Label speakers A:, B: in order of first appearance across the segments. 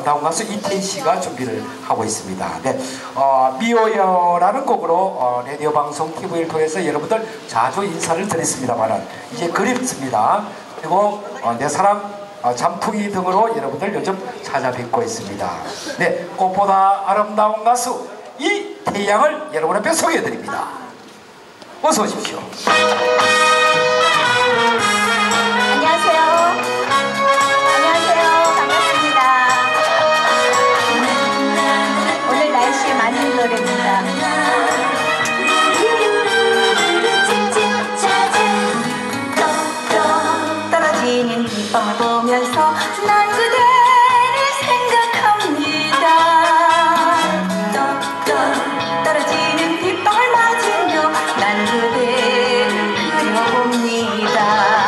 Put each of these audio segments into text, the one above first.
A: 아름다운 가수 이태희 씨가 준비를 하고 있습니다. 네, 미워요라는 곡으로 라디오 방송 TV를 통해서 여러분들 자주 인사를 드렸습니다만 이제 그립습니다. 그리고 내 사랑 잠풍이 등으로 여러분들 요즘 찾아뵙고 있습니다. 네, 꽃보다 아름다운 가수 이태희 양을 여러분 앞에 소개해드립니다. 어서 오십시오.
B: 안녕하세요. 안녕하세요. 반갑습니다. 오늘 날씨에 맞는 노래입니다. 떨어지는 빗방울 보면서 난 그대를 생각합니다. 떨어지는 빗방울 맞으며 난 그대를 그려봅니다.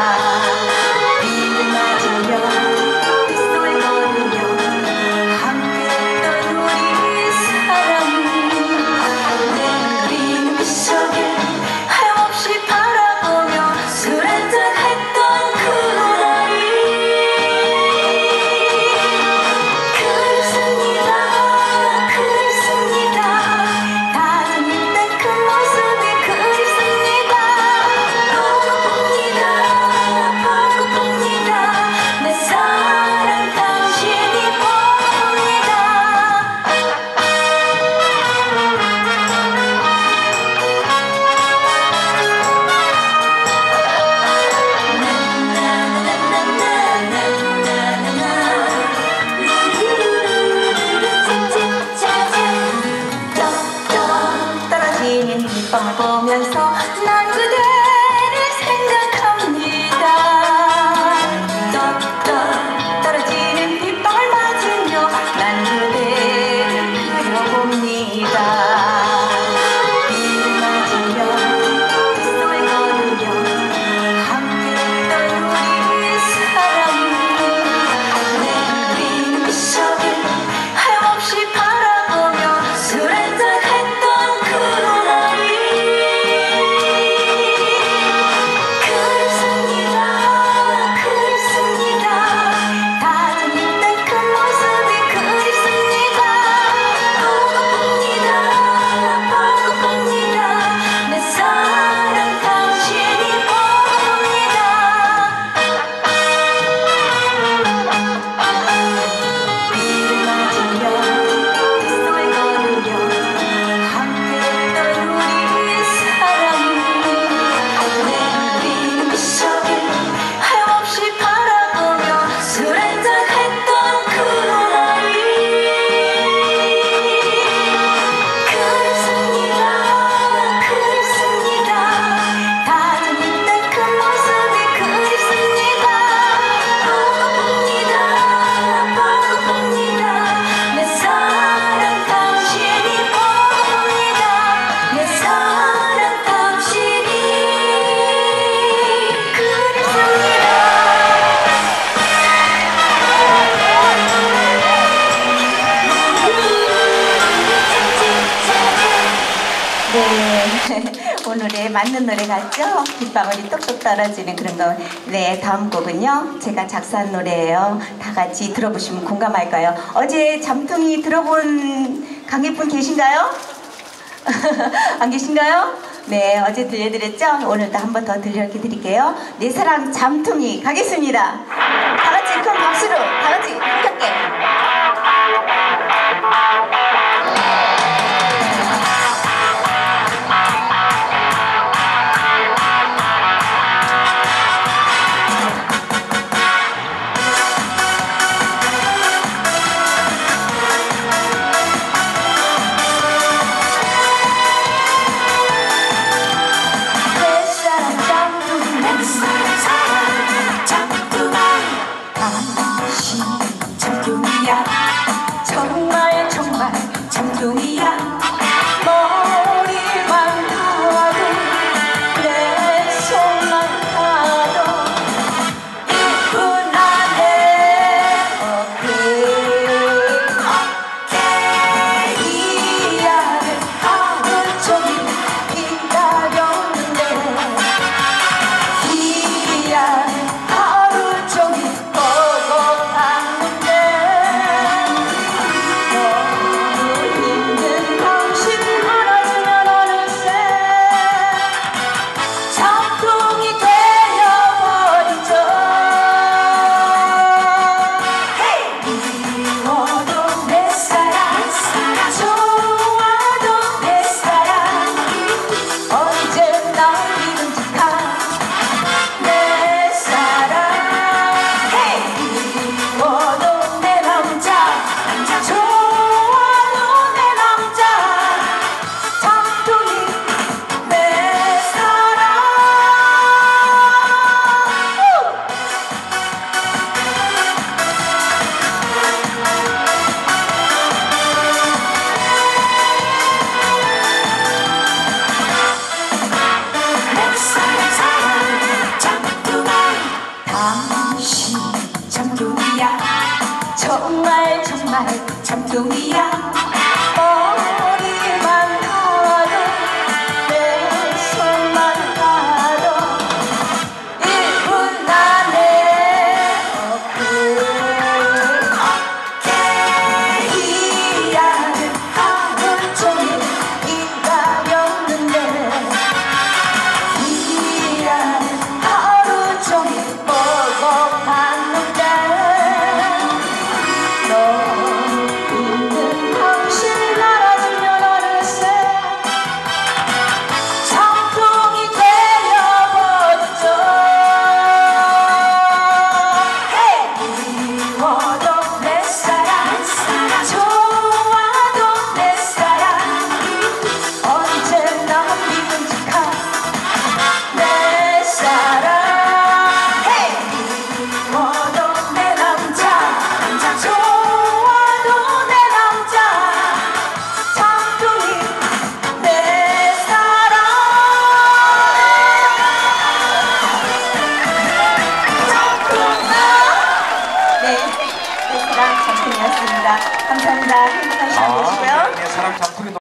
B: 빗방울 보면서 난 그대를 생각합니다. 떨어지는 빗방울 맞으며 난 그대를 그려봅니다. 비를 맞으며 빗소리 걸으며 함께했던 우리 사랑 내 그린 미소를 하염없이 바라보며 술 한잔 했던 그날 오늘의 맞는 노래 같죠? 빗방울이 똑똑 떨어지는 그런 거. 네, 다음 곡은요 제가 작사한 노래예요. 다 같이 들어보시면 공감할까요? 어제 잠통이 들어본 관객분 계신가요? 안 계신가요? 네, 어제 들려드렸죠? 오늘도 한 번 더 들려드릴게요. 내 사랑 잠통이 가겠습니다. 다 같이 큰 박수로 다 같이 함께. 정말 참둥이야. 머리만 가도 내 손만 가도 1분 안에 게이라는 하루 종일 인간이었는데 이라는 하루 종일 보고 봤는데 너 있는 당신 알아주면 어느새 참동이 되어버렸죠. 미워도 내 사랑 좋아도 내 사랑 언제나 믿음직한 내 사랑. 미워도 내 남자 좋아도 내 남자 참둥이 내 사랑. 네, 내 사랑 참둥이였습니다. 감사합니다. 행복한 시간 되시고요.
A: 네, 사랑 잠풍이